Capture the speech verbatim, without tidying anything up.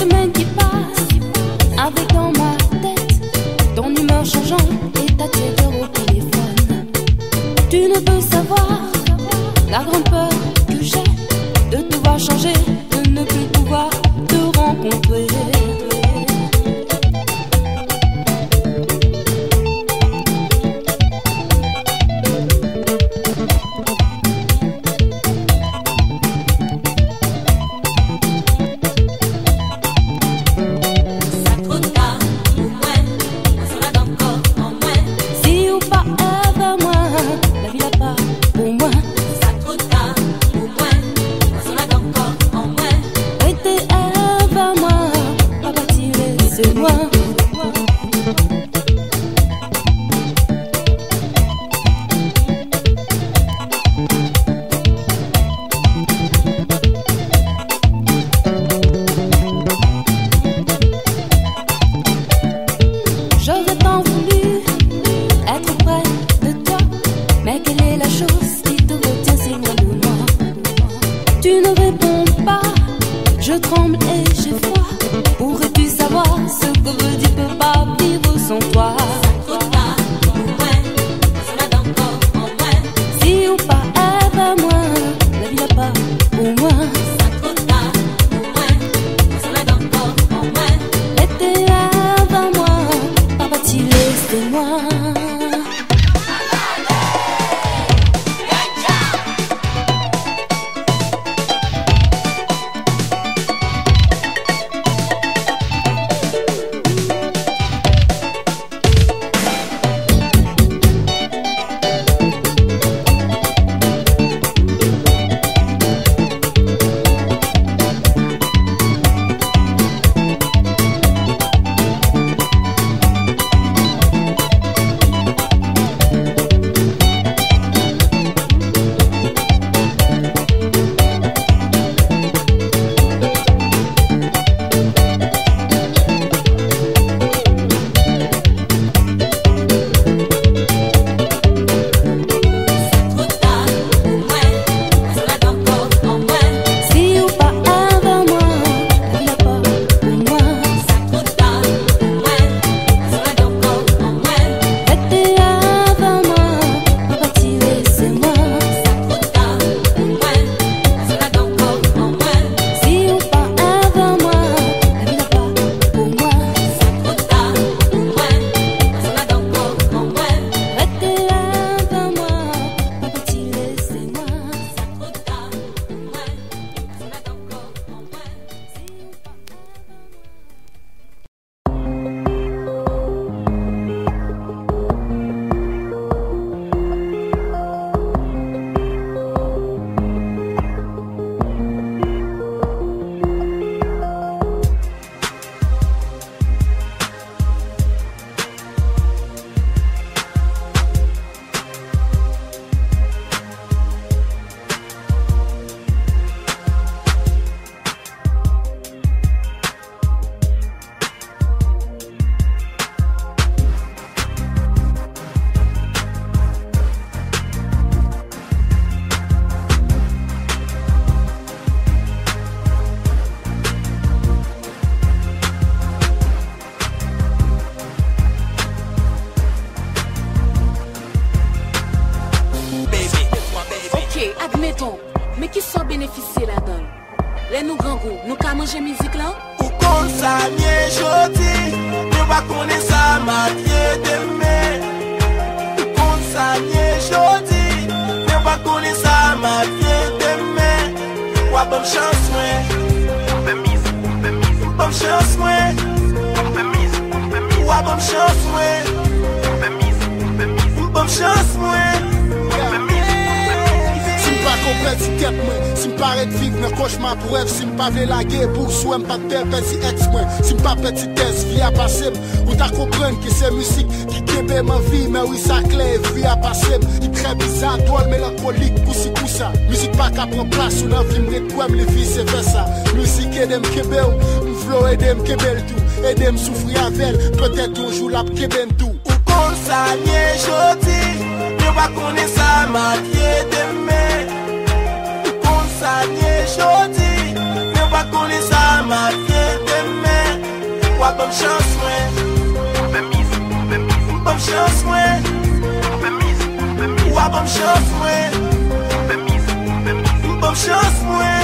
semaines qui passent, avec dans ma tête ton humeur changeant et ta tiédeur au téléphone. Tu ne peux savoir la grande peur que j'ai de te voir changer, de ne plus pouvoir te rencontrer. J'aurais tant voulu être près de toi, mais quelle est la chose qui te retient si loin de moi? Tu ne réponds pas, je tremble et j'ai froid. Pourrais-tu savoir ce que veut dire peux pas vivre sans toi? Si ou pas, elle moi, la vie n'a pas pour moi. Laissez-moi. Admettons, mais qui sont bénéficiés là-dedans? Les nous grands goûts, nous qu'à manger musique là? Ou qu'on s'allie jodi, nous va connaître ça matière demain. Ou qu'on s'allie jodi, nous va connaître ça matière demain. Ou bonne chance moi, permise, permise, bonne chance moi, permise, permise. Ou bonne chance moi, permise, permise, bonne chance moi. Si tête moi, si m'paraît de vivre dans cauchemar pour rêve, si m'pas vle la guerre pour souhait m'pas de père petit ex moi, si m'pas petit test vie à passer, ou t'as comprendre que c'est musique qui kebe ma vie, mais oui ça clair vie à passer, il très bizarre, drôle mélancolique, poussi poussa, musique pas qu'à prendre place, ou n'a vie m'ret quoi me vie c'est versa, musique aide m'kebe ou, m'flow aide m'kebe tout, aide m'souffrir avec, peut-être un jour la kebe tout. Ou qu'on s'allie jodi, nous va connaître ça matière demain. Sanye jodi, ne va connaître ça ma vie de bonne chance, ouais. Bonne chance, ouais. Ou à bonne chance, ouais. Bonne chance, ouais.